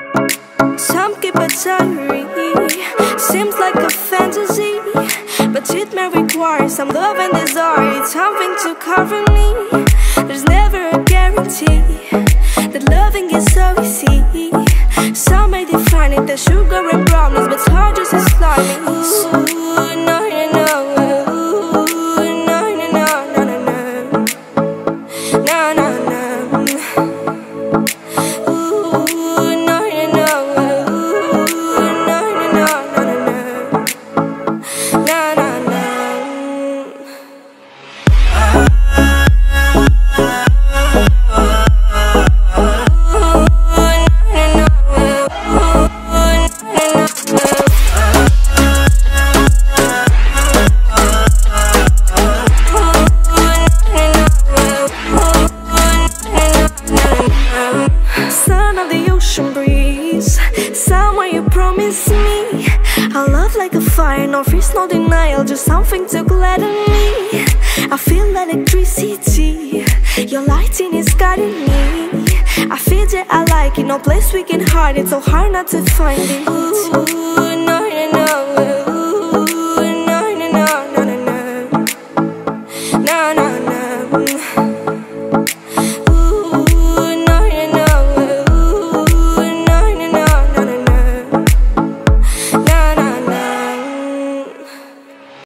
Some keep a diary, seems like a fantasy, but it may require some love and desire, something to cover me. There's never a guarantee that loving is so easy. Some may define it as sugar and brownies, but hard just as slimy. Ooh, no, no, no. Ooh, no, no, no, no, no, no. No, no, no. Ooh, no, no, no. Ooh, no, no, no, no, no, no. No, no, no. Son of the ocean breeze, somewhere you promised me a love like a fire, no fears, no denial, just something to gladden me. I feel electricity, your lighting is guiding me. I feel that I like it, no place we can hide it, so hard not to find it. Ooh, no.